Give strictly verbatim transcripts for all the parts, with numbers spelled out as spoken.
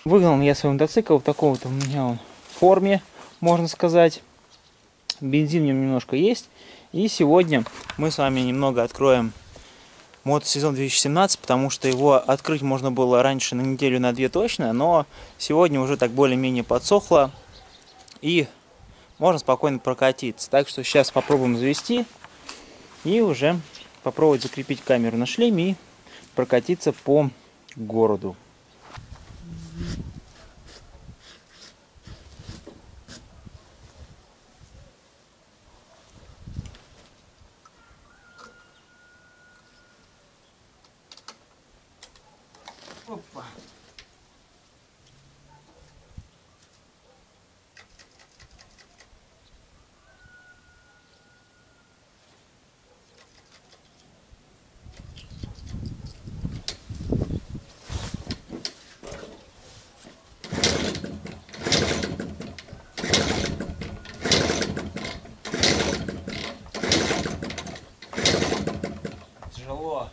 Выгнал я свой мотоцикл в таком вот у меня он форме, можно сказать. Бензин в нем немножко есть. И сегодня мы с вами немного откроем мотосезон две тысячи семнадцать, потому что его открыть можно было раньше на неделю, на две точно, но сегодня уже так более-менее подсохло и можно спокойно прокатиться. Так что сейчас попробуем завести и уже попробовать закрепить камеру на шлеме и прокатиться по городу. Опа. Тяжело.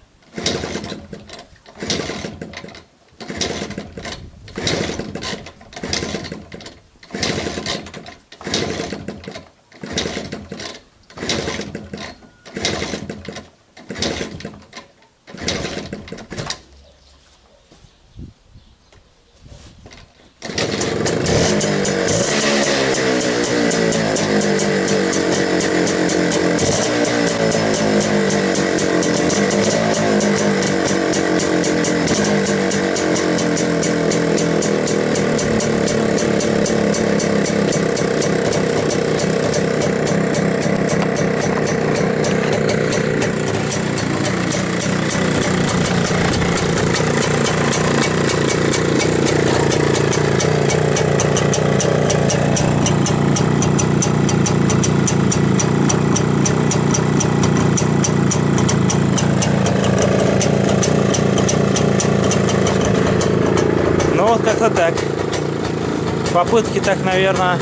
Ну вот как-то так. Попытки так, наверное,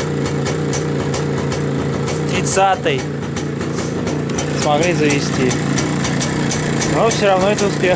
тридцатой смогли завести. Но все равно это успех.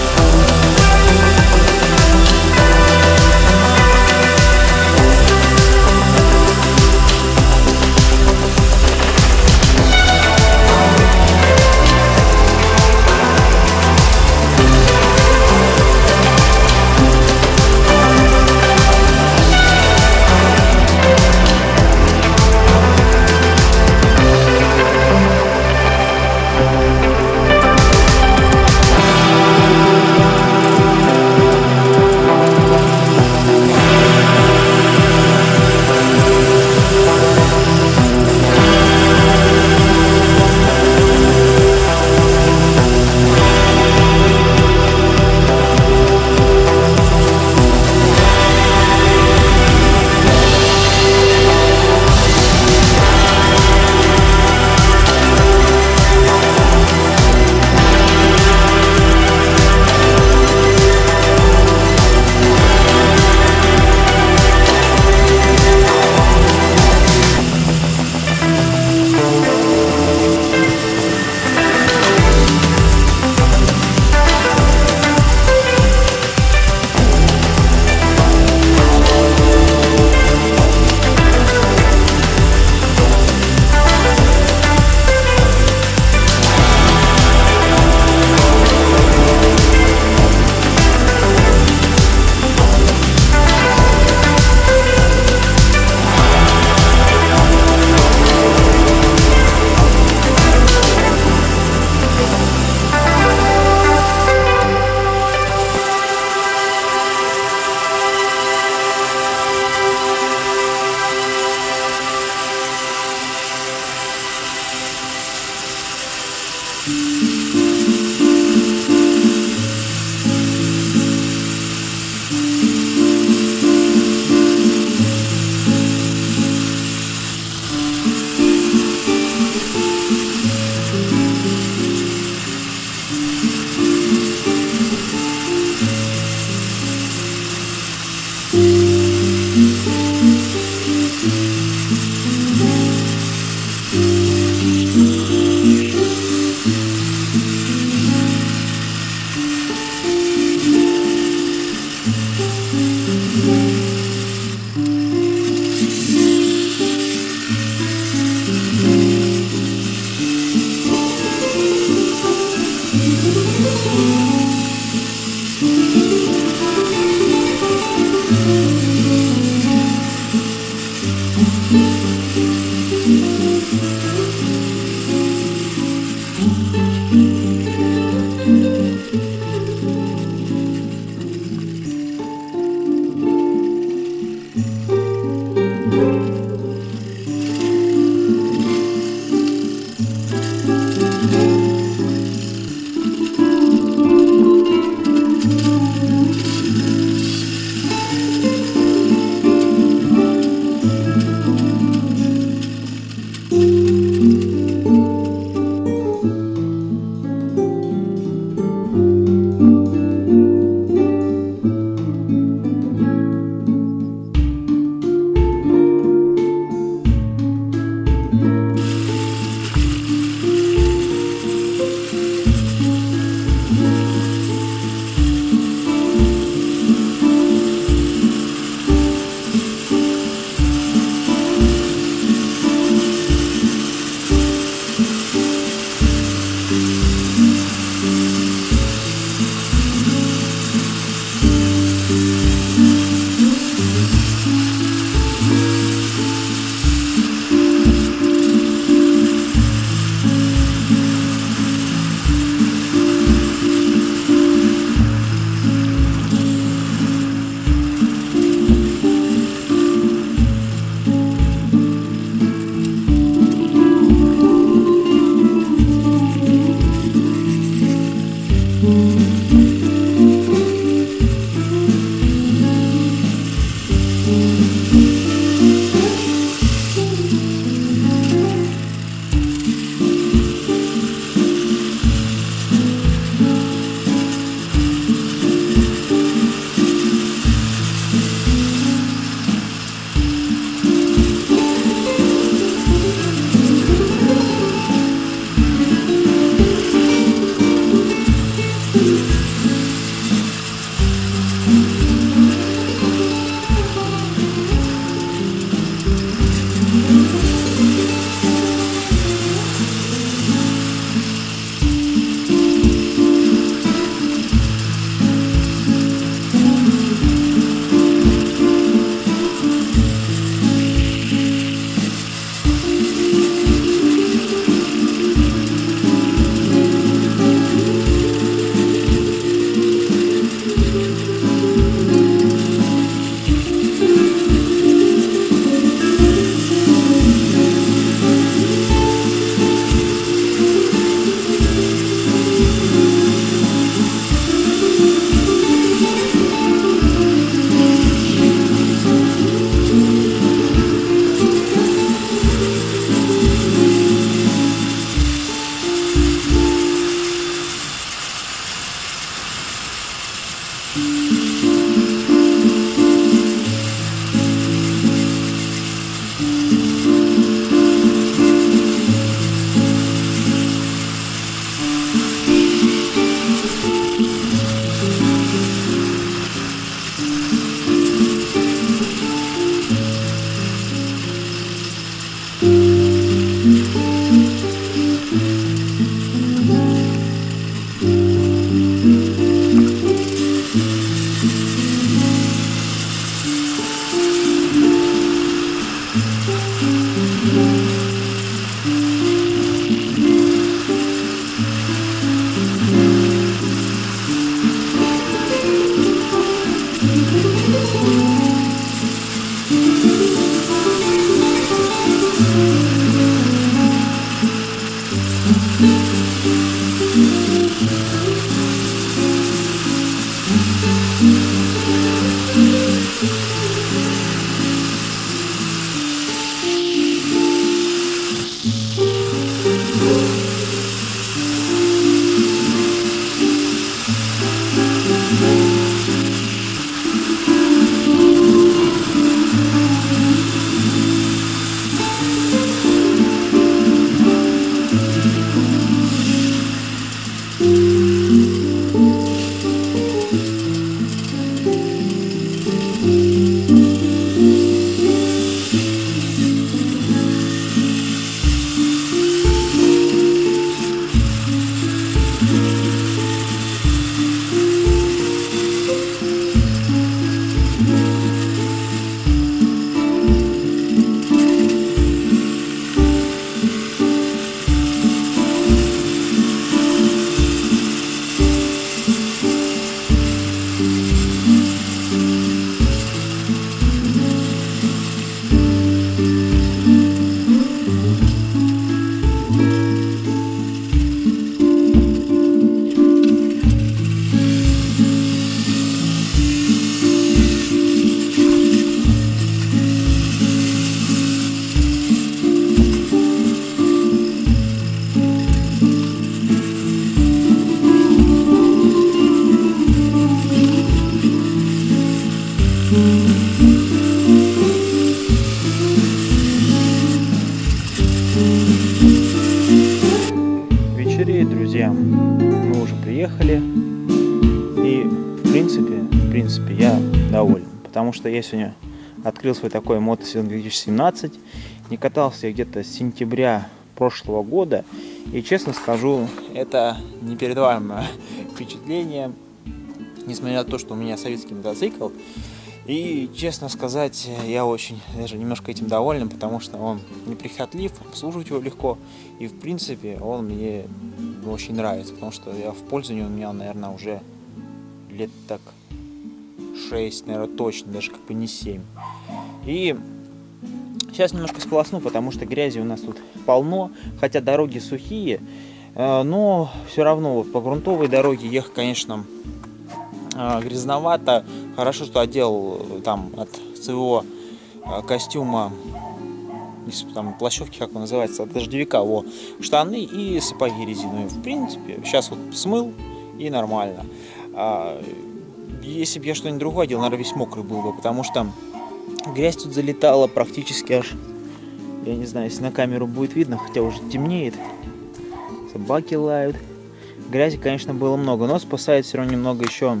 привет, друзья! Мы уже приехали, и в принципе, в принципе, я доволен, потому что я сегодня открыл свой такой мотосезон две тысячи семнадцать, не катался я где-то с сентября прошлого года, и честно скажу, это непередаваемое впечатление, несмотря на то, что у меня советский мотоцикл. И, честно сказать, я очень даже немножко этим доволен, потому что он неприхотлив, обслуживать его легко. И, в принципе, он мне очень нравится, потому что я в пользовании у меня, наверное, уже лет так шесть, наверное, точно, даже как бы не семь. И сейчас немножко сполосну, потому что грязи у нас тут полно, хотя дороги сухие, но все равно вот по грунтовой дороге ехать, конечно, грязновато. Хорошо, что одел там от своего костюма, там плащевки, как он называется, от дождевика, во, штаны и сапоги резиновые. В принципе, сейчас вот смыл и нормально. А если бы я что-нибудь другое одел, наверное, весь мокрый был бы, потому что грязь тут залетала практически аж, я не знаю, если на камеру будет видно, хотя уже темнеет, собаки лают. Грязи, конечно, было много, но спасает все равно немного еще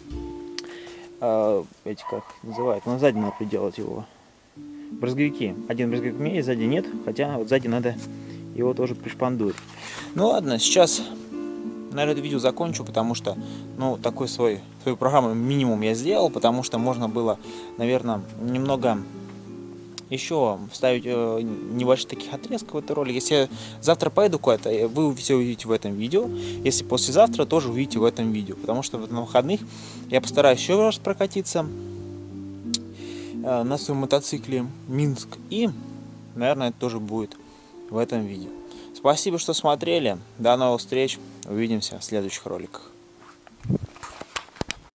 э, эти, как называют, но сзади надо приделать его. Брызговики. Один брызговик у меня есть, сзади нет, хотя вот сзади надо его тоже пришпандурить. Ну ладно, сейчас, наверное, это видео закончу, потому что, ну, такой свой, свою программу минимум я сделал, потому что можно было, наверное, немного еще вставить э, небольших таких отрезков в этот ролик. Если я завтра поеду куда-то, вы все увидите в этом видео. Если послезавтра, тоже увидите в этом видео. Потому что на выходных я постараюсь еще раз прокатиться э, на своем мотоцикле Минск. И, наверное, это тоже будет в этом видео. Спасибо, что смотрели. До новых встреч. Увидимся в следующих роликах.